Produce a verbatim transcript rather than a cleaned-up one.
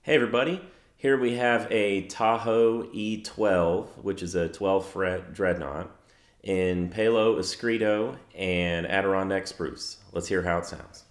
Hey everybody, here we have a Tahoe E twelve, which is a twelve fret dreadnought, in Palo, Escrito, and Adirondack spruce. Let's hear how it sounds.